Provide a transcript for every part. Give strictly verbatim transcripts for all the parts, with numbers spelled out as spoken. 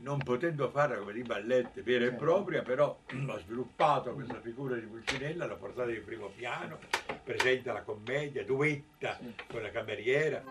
non potendo fare come di ballette vera e propria, però ho sviluppato questa figura di Pulcinella, l'ho portata in primo piano, presenta la commedia, duetta sì. con la cameriera.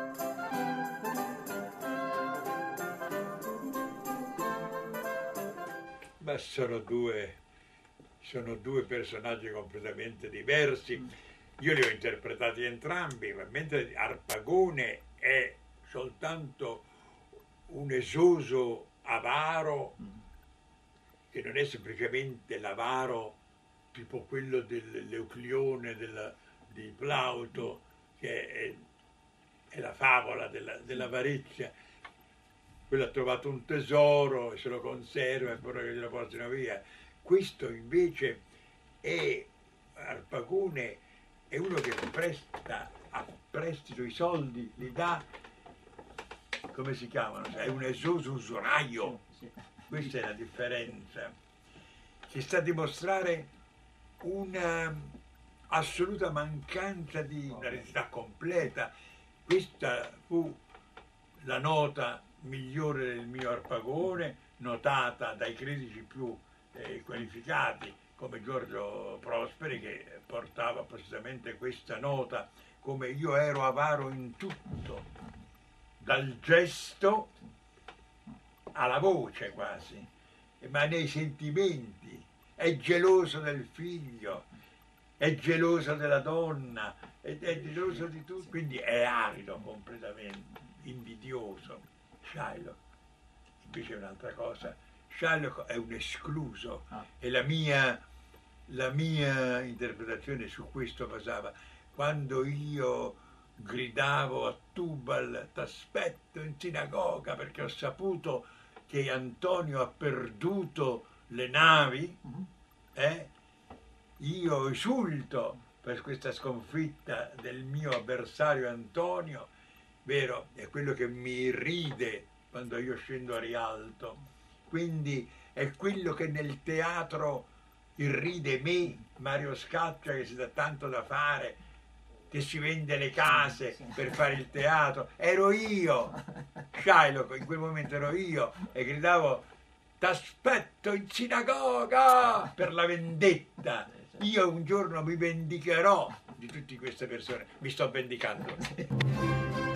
Ma sono due, sono due personaggi completamente diversi. Io li ho interpretati entrambi, ma mentre Arpagone è soltanto un esoso avaro, che non è semplicemente l'avaro tipo quello dell'Euclione della, di Plauto, che è, è la favola dell'avarizia. Quello ha trovato un tesoro e se lo conserva e poi che glielo portino via. Questo invece è Arpagone, è uno che presta a prestito i soldi, li dà, come si chiamano? È un esoso usuraio. Questa è la differenza, che sta a dimostrare una assoluta mancanza di una eredità completa. Questa fu la nota migliore del mio Arpagone, notata dai critici più eh, qualificati come Giorgio Prosperi, che portava precisamente questa nota, come io ero avaro in tutto, dal gesto alla voce quasi, ma nei sentimenti, è geloso del figlio, è geloso della donna, è, è geloso di tutto, quindi è arido completamente, invidioso. Shylock invece è un'altra cosa, Shylock è un escluso e la mia, la mia interpretazione su questo basava. Quando io gridavo a Tubal, t'aspetto in sinagoga perché ho saputo che Antonio ha perduto le navi, eh? Io esulto per questa sconfitta del mio avversario Antonio, vero? È quello che mi irride quando io scendo a Rialto. Quindi è quello che nel teatro irride me, Mario Scaccia, che si dà tanto da fare, che si vende le case per fare il teatro. Ero io, Shylock, in quel momento ero io, e gridavo t'aspetto in sinagoga per la vendetta. Io un giorno mi vendicherò di tutte queste persone, mi sto vendicando.